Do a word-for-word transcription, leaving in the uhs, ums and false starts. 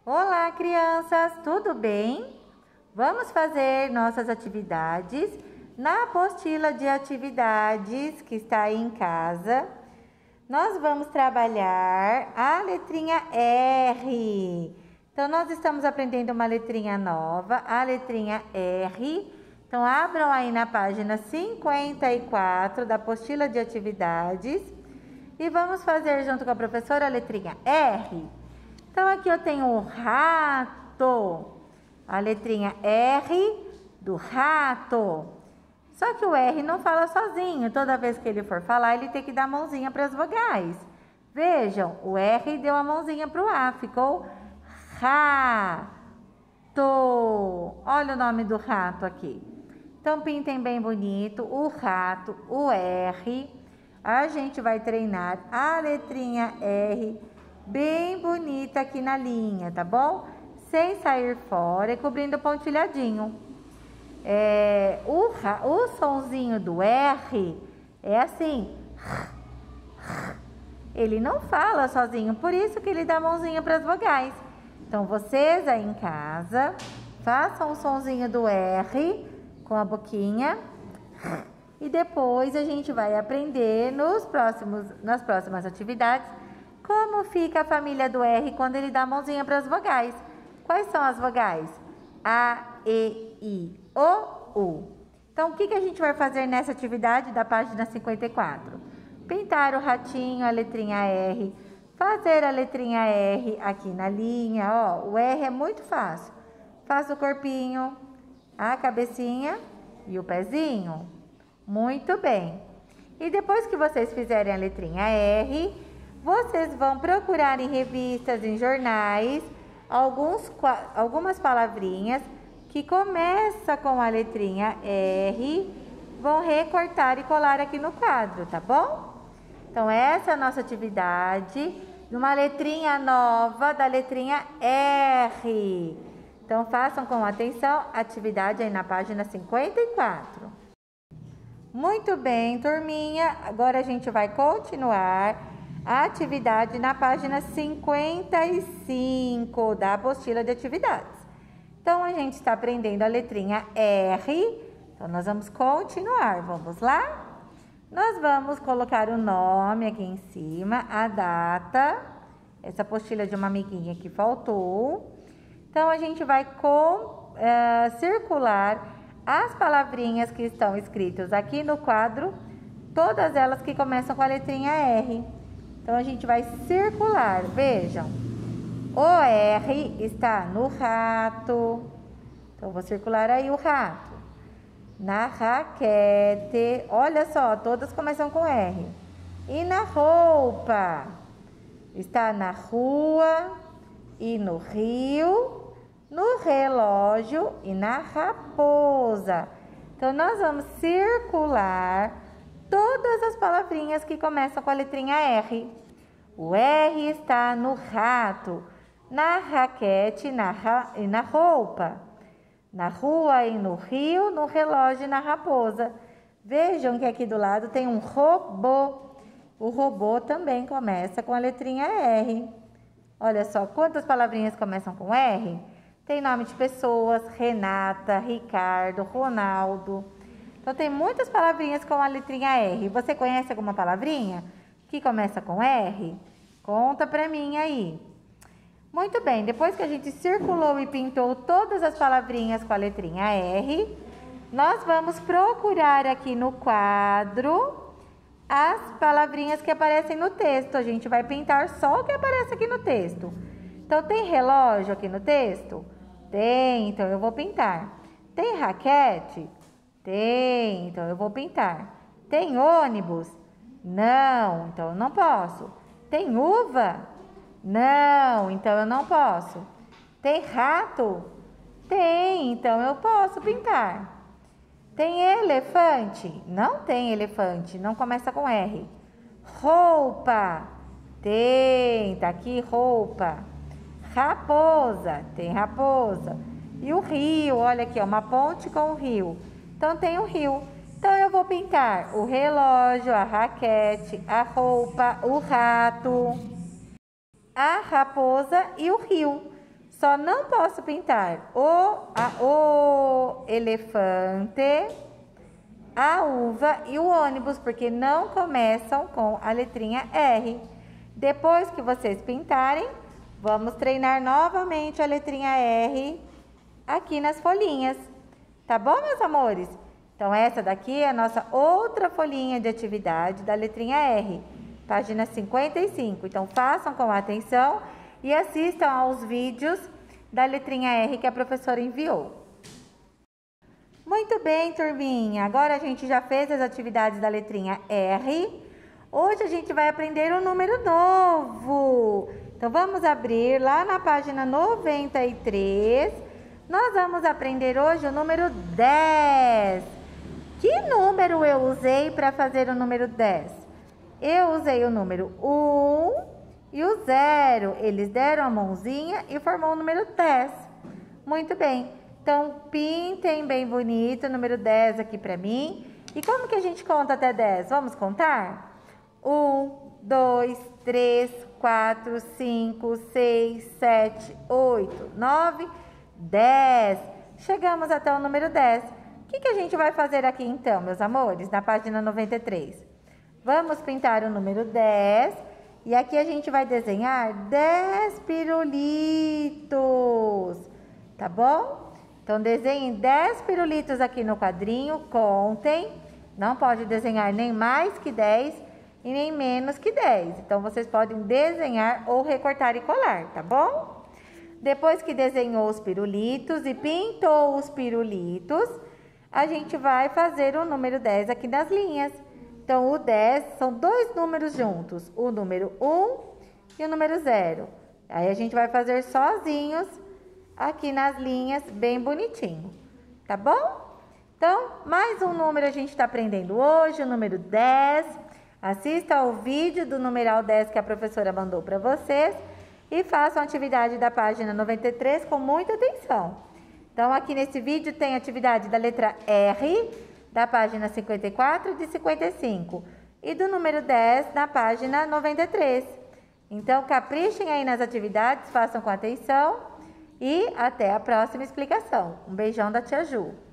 Olá, crianças, tudo bem? Vamos fazer nossas atividades na apostila de atividades que está aí em casa. Nós vamos trabalhar a letrinha R. Então, nós estamos aprendendo uma letrinha nova, a letrinha R. Então, abram aí na página cinquenta e quatro da apostila de atividades e vamos fazer junto com a professora a letrinha R. Então, aqui eu tenho o rato, a letrinha R do rato. Só que o R não fala sozinho, toda vez que ele for falar, ele tem que dar a mãozinha para as vogais. Vejam, o R deu a mãozinha para o A, ficou rato. Olha o nome do rato aqui. Então, pintem bem bonito o rato, o R. A gente vai treinar a letrinha R bem bonita aqui na linha, tá bom? Sem sair fora e cobrindo o pontilhadinho. É, o, o sonzinho do R é assim. Ele não fala sozinho, por isso que ele dá a mãozinha para as vogais. Então, vocês aí em casa, façam o sonzinho do R com a boquinha. E depois a gente vai aprender nos próximos, nas próximas atividades como fica a família do R quando ele dá a mãozinha para as vogais. Quais são as vogais? A, E, I, O, U. Então, o que, que a gente vai fazer nessa atividade da página cinquenta e quatro? Pintar o ratinho, a letrinha R. Fazer a letrinha R aqui na linha. Ó, o R é muito fácil. Faça o corpinho, a cabecinha e o pezinho. Muito bem. E depois que vocês fizerem a letrinha R, vocês vão procurar em revistas, em jornais, alguns, algumas palavrinhas que começam com a letrinha R, vão recortar e colar aqui no quadro, tá bom? Então, essa é a nossa atividade, uma letrinha nova da letrinha R. Então, façam com atenção a atividade aí na página cinquenta e quatro. Muito bem, turminha. Agora a gente vai continuar a atividade na página cinquenta e cinco da apostila de atividades. Então, a gente está aprendendo a letrinha R. Então, nós vamos continuar. Vamos lá? Nós vamos colocar o nome aqui em cima, a data. Essa apostila de uma amiguinha que faltou. Então, a gente vai com, é, circular as palavrinhas que estão escritas aqui no quadro, todas elas que começam com a letrinha R. Então, a gente vai circular, vejam. O R está no rato. Então, vou circular aí o rato. Na raquete. Olha só, todas começam com R. E na roupa. Está na rua e no rio, no relógio e na raposa. Então, nós vamos circular todas as palavrinhas que começam com a letrinha R. O R está no rato, na raquete na ra... e na roupa, na rua e no rio, no relógio e na raposa. Vejam que aqui do lado tem um robô. O robô também começa com a letrinha R. Olha só quantas palavrinhas começam com R. Tem nome de pessoas, Renata, Ricardo, Ronaldo. Então, tem muitas palavrinhas com a letrinha R. Você conhece alguma palavrinha que começa com R? Conta pra mim aí. Muito bem, depois que a gente circulou e pintou todas as palavrinhas com a letrinha R, nós vamos procurar aqui no quadro as palavrinhas que aparecem no texto. A gente vai pintar só o que aparece aqui no texto. Então, tem relógio aqui no texto? Tem, então eu vou pintar. Tem raquete? Tem, então eu vou pintar. Tem ônibus? Não, então eu não posso. Tem uva? Não, então eu não posso. Tem rato? Tem, então eu posso pintar. Tem elefante? Não tem elefante, não começa com R. Roupa? Tem, tá aqui roupa. Raposa? Tem raposa. E o rio, olha aqui, ó, uma ponte com o rio. Então, tem o rio. Então, eu vou pintar o relógio, a raquete, a roupa, o rato, a raposa e o rio. Só não posso pintar o, a, o elefante, a uva e o ônibus, porque não começam com a letrinha R. Depois que vocês pintarem, vamos treinar novamente a letrinha R aqui nas folhinhas. Tá bom, meus amores? Então, essa daqui é a nossa outra folhinha de atividade da letrinha R, página cinquenta e cinco. Então, façam com atenção e assistam aos vídeos da letrinha R que a professora enviou. Muito bem, turminha. Agora a gente já fez as atividades da letrinha R. Hoje a gente vai aprender um número novo. Então, vamos abrir lá na página noventa e três. Nós vamos aprender hoje o número dez. Que número eu usei para fazer o número dez? Eu usei o número um e o zero. Eles deram a mãozinha e formou o número dez. Muito bem. Então, pintem bem bonito o número dez aqui para mim. E como que a gente conta até dez? Vamos contar? um, dois, três, quatro, cinco, seis, sete, oito, nove, dez. Chegamos até o número dez. O que que a gente vai fazer aqui então, meus amores, na página noventa e três? Vamos pintar o número dez e aqui a gente vai desenhar dez pirulitos, tá bom? Então, desenhem dez pirulitos aqui no quadrinho, contem. Não pode desenhar nem mais que dez e nem menos que dez. Então, vocês podem desenhar ou recortar e colar, tá bom? Depois que desenhou os pirulitos e pintou os pirulitos, a gente vai fazer o número dez aqui nas linhas. Então, o dez são dois números juntos, o número um e o número zero. Aí, a gente vai fazer sozinhos aqui nas linhas, bem bonitinho, tá bom? Então, mais um número a gente está aprendendo hoje, o número dez. Assista ao vídeo do numeral dez que a professora mandou para vocês e façam a atividade da página noventa e três com muita atenção. Então, aqui nesse vídeo tem a atividade da letra R, da página cinquenta e quatro e de cinquenta e cinco, e do número dez na página noventa e três. Então, caprichem aí nas atividades, façam com atenção e até a próxima explicação. Um beijão da tia Ju.